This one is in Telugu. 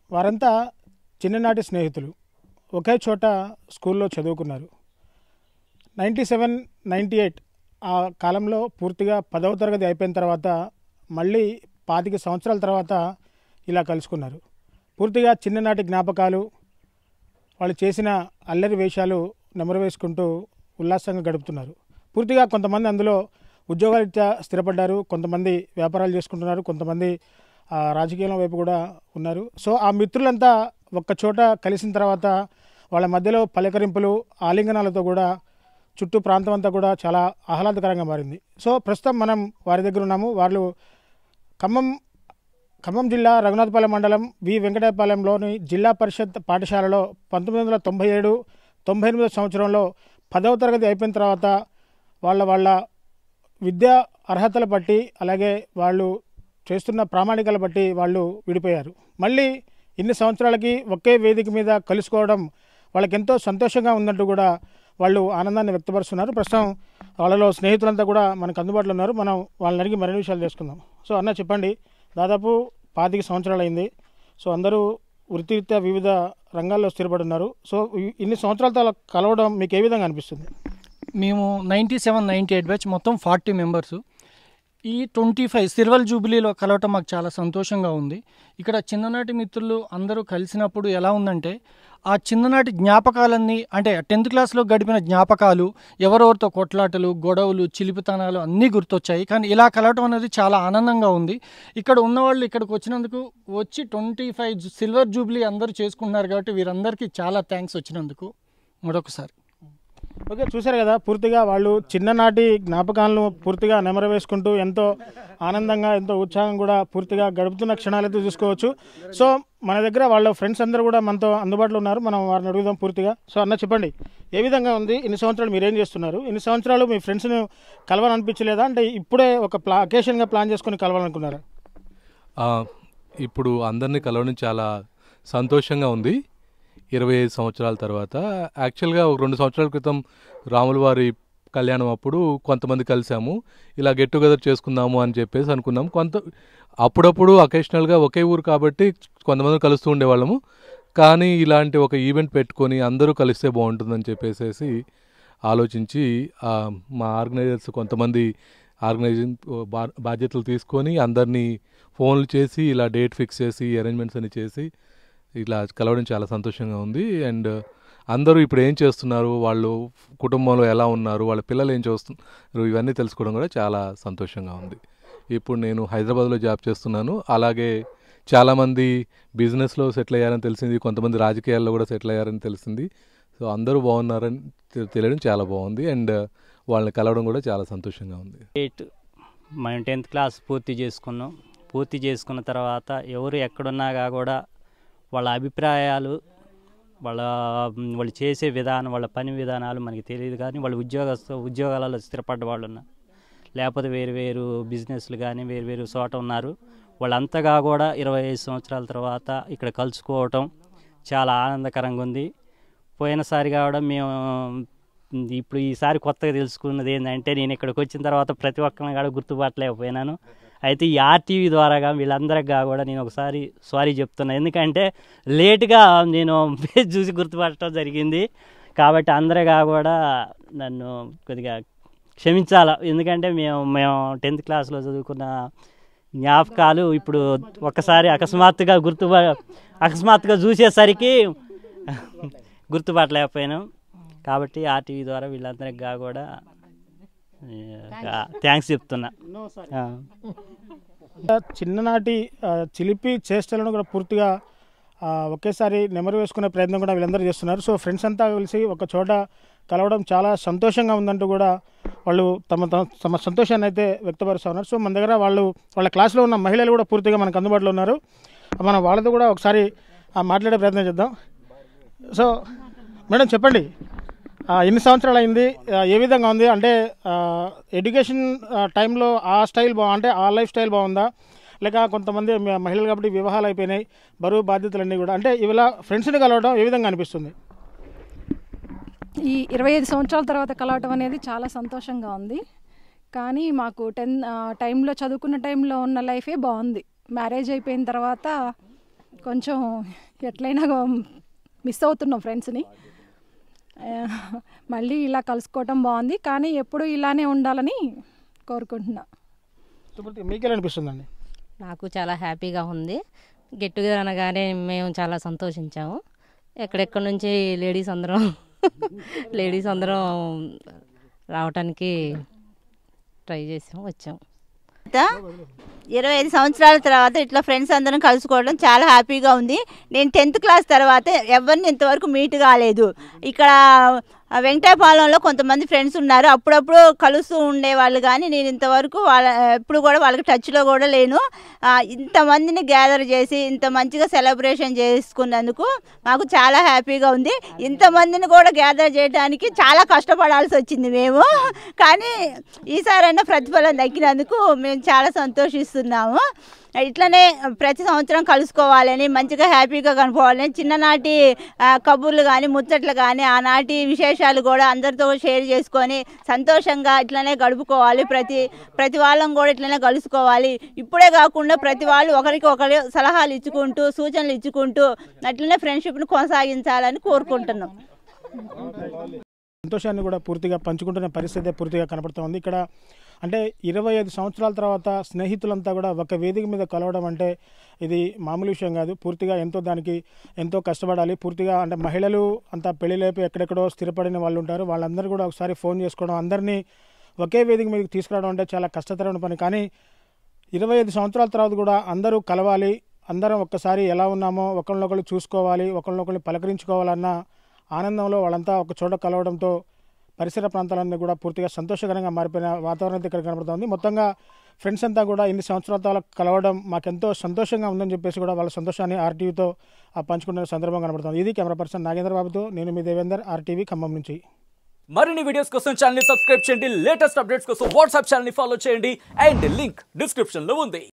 వారంతా చిన్ననాటి స్నేహితులు, ఒకే చోట స్కూల్లో చదువుకున్నారు. 97, 98 ఆ కాలంలో పూర్తిగా 10వ తరగతి అయిపోయిన తర్వాత మళ్ళీ 25 సంవత్సరాల తర్వాత ఇలా కలుసుకున్నారు. పూర్తిగా చిన్ననాటి జ్ఞాపకాలు, వాళ్ళు చేసిన అల్లరి వేషాలు నెమరు వేసుకుంటూ ఉల్లాసంగా గడుపుతున్నారు. పూర్తిగా కొంతమంది అందులో ఉద్యోగరీత్యా స్థిరపడ్డారు, కొంతమంది వ్యాపారాలు చేసుకుంటున్నారు, కొంతమంది రాజకీయాల వైపు కూడా ఉన్నారు. సో ఆ మిత్రులంతా ఒక్క చోట కలిసిన తర్వాత వాళ్ళ మధ్యలో పలకరింపులు, ఆలింగనాలతో కూడా చుట్టూ ప్రాంతం అంతా కూడా చాలా ఆహ్లాదకరంగా మారింది. సో ప్రస్తుతం మనం వారి దగ్గర ఉన్నాము. వాళ్ళు ఖమ్మం జిల్లా రఘునాథపాలెం మండలం వి వెంకటాయపాలెంలోని జిల్లా పరిషత్ పాఠశాలలో 1997-98 సంవత్సరంలో 10వ తరగతి అయిపోయిన తర్వాత వాళ్ళ విద్యా అర్హతల బట్టి, అలాగే వాళ్ళు చేస్తున్న ప్రామాణికల బట్టి వాళ్ళు విడిపోయారు. మళ్ళీ ఇన్ని సంవత్సరాలకి ఒకే వేదిక మీద కలుసుకోవడం వాళ్ళకెంతో సంతోషంగా ఉందంటూ కూడా వాళ్ళు ఆనందాన్ని వ్యక్తపరుస్తున్నారు. ప్రస్తుతం వాళ్ళలో స్నేహితులంతా కూడా మనకు అందుబాటులో ఉన్నారు. మనం వాళ్ళని అడిగి మరిన్ని విషయాలు తెలుసుకుందాం. సో అన్న, చెప్పండి, దాదాపు 25 సంవత్సరాలు అయింది. సో అందరూ వృత్తిరీత్యా వివిధ రంగాల్లో స్థిరపడి ఉన్నారు. సో ఇన్ని సంవత్సరాలతో కలవడం మీకు ఏ విధంగా అనిపిస్తుంది? మేము 97-98 బ్యాచ్ మొత్తం 40 మెంబర్స్. ఈ 25 సిల్వర్ జూబిలీలో కలవటం మాకు చాలా సంతోషంగా ఉంది. ఇక్కడ చిన్ననాటి మిత్రులు అందరూ కలిసినప్పుడు ఎలా ఉందంటే, ఆ చిన్ననాటి జ్ఞాపకాలన్నీ, అంటే 10th క్లాస్లో గడిపిన జ్ఞాపకాలు, ఎవరెవరితో కొట్లాటలు, గొడవలు, చిలిపితనాలు అన్నీ గుర్తొచ్చాయి. కానీ ఇలా కలవటం అనేది చాలా ఆనందంగా ఉంది. ఇక్కడ ఉన్నవాళ్ళు ఇక్కడికి వచ్చినందుకు, వచ్చి 25 సిల్వర్ జూబిలీ అందరూ చేసుకుంటున్నారు కాబట్టి వీరందరికీ చాలా థ్యాంక్స్ వచ్చినందుకు మరొకసారి. ఓకే, చూశారు కదా, పూర్తిగా వాళ్ళు చిన్ననాటి జ్ఞాపకాలను పూర్తిగా నెమరు వేసుకుంటూ ఎంతో ఆనందంగా, ఎంతో ఉత్సాహం కూడా పూర్తిగా గడుపుతున్న క్షణాలైతే చూసుకోవచ్చు. సో మన దగ్గర వాళ్ళ ఫ్రెండ్స్ అందరూ కూడా మనతో అందుబాటులో ఉన్నారు. మనం వారిని అడుగుదాం పూర్తిగా. సో అన్న, చెప్పండి, ఏ విధంగా ఉంది? ఇన్ని సంవత్సరాలు మీరేం చేస్తున్నారు? ఇన్ని సంవత్సరాలు మీ ఫ్రెండ్స్ను కలవాలనిపించలేదా? అంటే ఇప్పుడే ఒక అకేషన్గా ప్లాన్ చేసుకుని కలవాలనుకున్నారా? ఇప్పుడు అందరినీ కలవడం చాలా సంతోషంగా ఉంది. 25 సంవత్సరాల తర్వాత. యాక్చువల్గా ఒక 2 సంవత్సరాల క్రితం రాముల వారి కళ్యాణం అప్పుడు కొంతమంది కలిసాము. ఇలా గెట్ టుగెదర్ చేసుకుందాము అని చెప్పేసి అనుకున్నాం. అప్పుడప్పుడు అకేషనల్గా ఒకే ఊరు కాబట్టి కొంతమంది కలుస్తూ ఉండేవాళ్ళము. కానీ ఇలాంటి ఒక ఈవెంట్ పెట్టుకొని అందరూ కలిస్తే బాగుంటుందని చెప్పేసి ఆలోచించి మా ఆర్గనైజర్స్ కొంతమంది ఆర్గనైజింగ్ బాధ్యతలు తీసుకొని అందరినీ ఫోన్లు చేసి ఇలా డేట్ ఫిక్స్ చేసి అరేంజ్మెంట్స్ అని చేసి ఇలా కలవడం చాలా సంతోషంగా ఉంది. అండ్ అందరూ ఇప్పుడు ఏం చేస్తున్నారు, వాళ్ళు కుటుంబంలో ఎలా ఉన్నారు, వాళ్ళ పిల్లలు ఏం చేస్తున్నారు, ఇవన్నీ తెలుసుకోవడం కూడా చాలా సంతోషంగా ఉంది. ఇప్పుడు నేను హైదరాబాద్లో జాబ్ చేస్తున్నాను. అలాగే చాలామంది బిజినెస్లో సెటిల్ అయ్యారని తెలిసింది, కొంతమంది రాజకీయాల్లో కూడా సెటిల్ అయ్యారని తెలిసింది. సో అందరూ బాగున్నారని తెలియడం చాలా బాగుంది. అండ్ వాళ్ళని కలవడం కూడా చాలా సంతోషంగా ఉంది. మనం 10th క్లాస్ పూర్తి చేసుకున్నాం. పూర్తి చేసుకున్న తర్వాత ఎవరు ఎక్కడున్నాగా కూడా వాళ్ళ అభిప్రాయాలు, వాళ్ళు చేసే విధానం, వాళ్ళ పని విధానాలు మనకి తెలియదు. కానీ వాళ్ళు ఉద్యోగాలలో స్థిరపడ్డ వాళ్ళు ఉన్నారు, లేకపోతే వేరు బిజినెస్లు కానీ వేరు చోట ఉన్నారు. వాళ్ళంతగా కూడా 25 సంవత్సరాల తర్వాత ఇక్కడ కలుసుకోవటం చాలా ఆనందకరంగా ఉంది. పోయినసారిగా కూడా మేము ఇప్పుడు ఈసారి కొత్తగా తెలుసుకున్నది ఏంటంటే, నేను ఇక్కడికి వచ్చిన తర్వాత ప్రతి ఒక్కరిని కూడా గుర్తుపట్టలేకపోయినాను. అయితే ఈ ఆర్టీవీ ద్వారాగా వీళ్ళందరికీ కూడా నేను ఒకసారి సారీ చెప్తున్నా. ఎందుకంటే లేటుగా నేను పేజ్ చూసి గుర్తుపట్టడం జరిగింది. కాబట్టి అందరిగా కూడా నన్ను కొద్దిగా క్షమించాలి. ఎందుకంటే మేము 10th క్లాస్లో చదువుకున్న జ్ఞాపకాలు ఇప్పుడు ఒక్కసారి అకస్మాత్తుగా చూసేసరికి గుర్తుపట్టలేకపోయాను. కాబట్టి ఆర్టీవీ ద్వారా వీళ్ళందరికీ కూడా థ్యాంక్స్ చెప్తున్నా. చిన్ననాటి చిలిపి చేష్టలను కూడా పూర్తిగా ఒకేసారి నెమరు వేసుకునే ప్రయత్నం కూడా వీళ్ళందరూ చేస్తున్నారు. సో ఫ్రెండ్స్ అంతా కలిసి ఒక చోట కలవడం చాలా సంతోషంగా ఉందంటూ కూడా వాళ్ళు తమ సంతోషాన్ని అయితే వ్యక్తపరుస్తూ ఉన్నారు. సో మన దగ్గర వాళ్ళ క్లాస్లో ఉన్న మహిళలు కూడా పూర్తిగా మనకు అందుబాటులో ఉన్నారు. మనం వాళ్ళతో కూడా ఒకసారి మాట్లాడే ప్రయత్నం చేద్దాం. సో మేడం, చెప్పండి, ఎన్ని సంవత్సరాలు అయింది, ఏ విధంగా ఉంది? అంటే ఎడ్యుకేషన్ టైంలో ఆ స్టైల్ అంటే ఆ లైఫ్ స్టైల్ బాగుందా, లేక కొంతమంది మహిళలు కాబట్టి వివాహాలు అయిపోయినాయి, బరువు బాధ్యతలన్నీ కూడా, అంటే ఇవాళ ఫ్రెండ్స్ని కలవడం ఏ విధంగా అనిపిస్తుంది? ఈ 25 సంవత్సరాల తర్వాత కలవటం అనేది చాలా సంతోషంగా ఉంది. కానీ మాకు టైంలో చదువుకున్న టైంలో ఉన్న లైఫే బాగుంది. మ్యారేజ్ అయిపోయిన తర్వాత కొంచెం ఎట్లయినా మిస్ అవుతున్నాం ఫ్రెండ్స్ని. మళ్ళీ ఇలా కలుసుకోవటం బాగుంది, కానీ ఎప్పుడు ఇలానే ఉండాలని కోరుకుంటున్నా. మీకు ఎలా అనిపిస్తుందండి? నాకు చాలా హ్యాపీగా ఉంది. గెట్ టుగెదర్ అనగానే మేము చాలా సంతోషించాము. ఎక్కడెక్కడి నుంచి లేడీస్ అందరం రావటానికి ట్రై చేసాము, వచ్చాము. 25 సంవత్సరాల తర్వాత ఇట్లా ఫ్రెండ్స్ అందరం కలుసుకోవడం చాలా హ్యాపీగా ఉంది. నేను 10th క్లాస్ తర్వాత ఎవరిని ఇంతవరకు మీట్ కాలేదు. ఇక్కడ వెంకటాయపాలెంలో కొంతమంది ఫ్రెండ్స్ ఉన్నారు, అప్పుడప్పుడు కలుస్తూ ఉండేవాళ్ళు, కానీ నేను ఇంతవరకు ఎప్పుడు కూడా వాళ్ళకి టచ్లో కూడా లేను. ఇంతమందిని గ్యాదర్ చేసి ఇంత మంచిగా సెలబ్రేషన్ చేసుకున్నందుకు మాకు చాలా హ్యాపీగా ఉంది. ఇంతమందిని కూడా గ్యాదర్ చేయడానికి చాలా కష్టపడాల్సి వచ్చింది మేము, కానీ ఈసారైనా ప్రతిఫలం దక్కినందుకు మేము చాలా సంతోషిస్తున్నాము. ఇట్లనే ప్రతి సంవత్సరం కలుసుకోవాలని, మంచిగా హ్యాపీగా కనుక్కోవాలని, చిన్ననాటి కబుర్లు కానీ ముచ్చట్లు కానీ ఆనాటి విశేషాలు కూడా అందరితో షేర్ చేసుకొని సంతోషంగా ఇట్లనే గడుపుకోవాలి. ప్రతి వాళ్ళం కూడా ఇట్లనే కలుసుకోవాలి. ఇప్పుడే కాకుండా ప్రతి వాళ్ళు ఒకరికి ఒకరు సలహాలు ఇచ్చుకుంటూ సూచనలు ఇచ్చుకుంటూ అట్లనే ఫ్రెండ్షిప్ను కొనసాగించాలని కోరుకుంటున్నాం. సంతోషాన్ని కూడా పూర్తిగా పంచుకుంటున్న పరిస్థితి పూర్తిగా కనపడుతోంది. ఇక్కడ అంటే 25 సంవత్సరాల తర్వాత స్నేహితులంతా కూడా ఒక వేదిక మీద కలవడం అంటే ఇది మామూలు విషయం కాదు. పూర్తిగా దానికి ఎంతో కష్టపడాలి. పూర్తిగా అంటే మహిళలు అంతా పెళ్లిలేపి ఎక్కడెక్కడో స్థిరపడిన వాళ్ళు ఉంటారు. వాళ్ళందరూ కూడా ఒకసారి ఫోన్ చేసుకోవడం, అందరినీ ఒకే వేదిక మీదకి తీసుకురావడం అంటే చాలా కష్టతరమైన పని. కానీ 25 సంవత్సరాల తర్వాత కూడా అందరూ కలవాలి, అందరం ఒక్కసారి ఎలా ఉన్నామో ఒకరినొకరు చూసుకోవాలి, ఒకరినొకరు పలకరించుకోవాలన్న ఆనందంలో వాళ్ళంతా ఒక చోట కలవడంతో పరిసర ప్రాంతాలన్నీ కూడా పూర్తిగా సంతోషకరంగా మారిపోయిన వాతావరణం ఇక్కడ కనబడుతోంది. మొత్తంగా ఫ్రెండ్స్ అంతా కూడా ఇన్ని సంవత్సరాల కలవడం మాకెంతో సంతోషంగా ఉందని చెప్పేసి కూడా వాళ్ళ సంతోషాన్ని ఆర్టీవీతో పంచుకున్న సందర్భం కనబడుతోంది. ఇది కెమెరా పర్సన్ నాగేంద్ర బాబుతో నేను మీ దేవేందర్, ఆర్టీవీ ఖమ్మం నుంచి. మరిన్ని వీడియోస్ కోసం ఛానల్ ని సబ్స్క్రైబ్ చేయండి, లేటెస్ట్ అప్డేట్స్ కోసం వాట్సాప్ ఛానల్ ని ఫాలో చేయండి అండ్ లింక్ డిస్క్రిప్షన్ లో ఉంది.